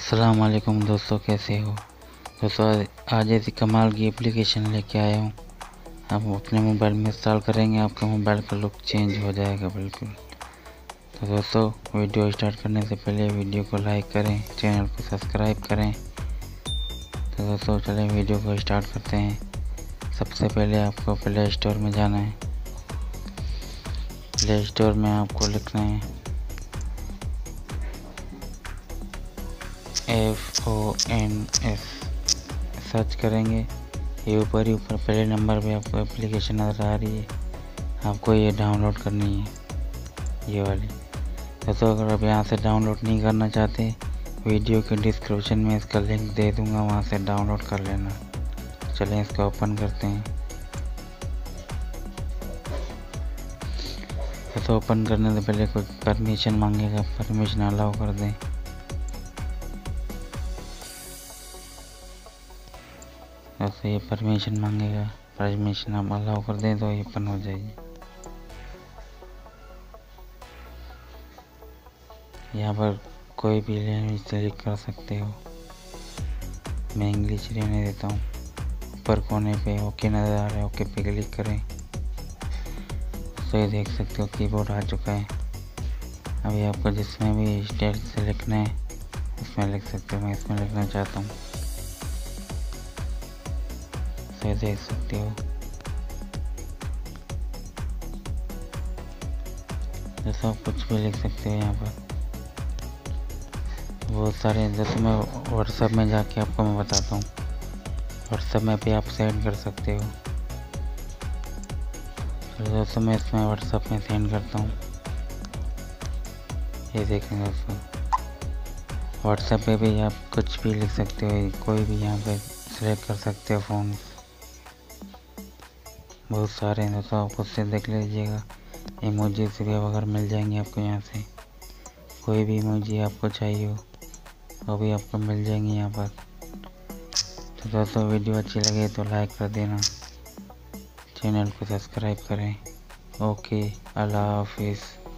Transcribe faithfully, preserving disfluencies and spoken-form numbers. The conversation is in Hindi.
अस्सलाम वालेकुम दोस्तों, कैसे हो दोस्तों। आज ऐसी कमाल की एप्लीकेशन लेके आया हूँ। आप अपने मोबाइल में इंस्टॉल करेंगे, आपका मोबाइल का लुक चेंज हो जाएगा बिल्कुल। तो दोस्तों, वीडियो स्टार्ट करने से पहले वीडियो को लाइक करें, चैनल को सब्सक्राइब करें। तो दोस्तों चलें वीडियो को स्टार्ट करते हैं। सबसे पहले आपको प्ले स्टोर में जाना है। प्ले स्टोर में आपको लिखना है F O N S, search करेंगे। ये ऊपर ही ऊपर पहले नंबर पे आपको एप्लीकेशन नज़र आ रही है, आपको ये डाउनलोड करनी है, ये वाली। दोस्तों अगर आप यहाँ से डाउनलोड नहीं करना चाहते, वीडियो के डिस्क्रिप्शन में इसका लिंक दे दूँगा, वहाँ से डाउनलोड कर लेना। चलें इसको ओपन करते हैं। दोस्तों ओपन करने से पहले कुछ परमिशन मांगेगा, परमिशन अलाउ कर दें। दोस्तों ये परमिशन मांगेगा, परमिशन आप अलाउ कर दें तो ये ओपन हो जाएगी। यहाँ पर कोई भी लैंग्वेज सेलेक्ट कर सकते हो। मैं इंग्लिश रहने देता हूँ। ऊपर कोने पे ओके नज़र आ रहा है, ओके पे क्लिक करें। तो ये देख सकते हो कीबोर्ड आ चुका है। अभी आपको जिसमें भी स्टेट से लिखना है उसमें लिख सकते हो। मैं इसमें लिखना चाहता हूँ, तो देख सकते हो। जैसा आप कुछ भी लिख सकते हो यहाँ पर, बहुत सारे। जैसे मैं व्हाट्सएप में जाके आपको मैं बताता हूँ, व्हाट्सएप में भी आप सेंड कर सकते हो। तो दोस्तों मैं इसमें व्हाट्सएप में सेंड करता हूँ। ये देखें दोस्तों, व्हाट्सएप पे भी आप कुछ भी लिख सकते हो, कोई भी यहाँ पे सेलेक्ट कर सकते हो फ़ोन। बहुत सारे हैं दोस्तों, आप उससे देख लीजिएगा। इमोजी से भी अगर मिल जाएंगे आपको यहाँ से, कोई भी इमोजी आपको चाहिए हो वो भी आपको मिल जाएंगे यहाँ पर। तो दोस्तों वीडियो अच्छी लगे तो लाइक कर देना, चैनल को सब्सक्राइब करें। ओके, अल्लाह हाफिज़।